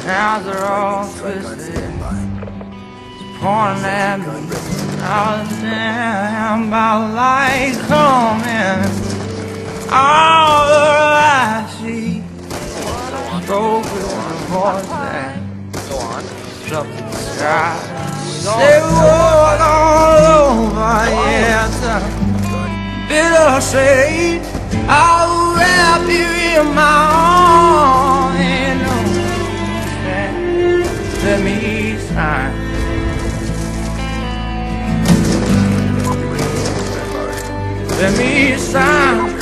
Now they're all twisted, pointing at me. I was damn about light coming. All that I see, broke with a voice that up to the sky. They walk all over, yeah, it's a bitter shade. I'll wrap you in my arms, and let me sign. Let me sign.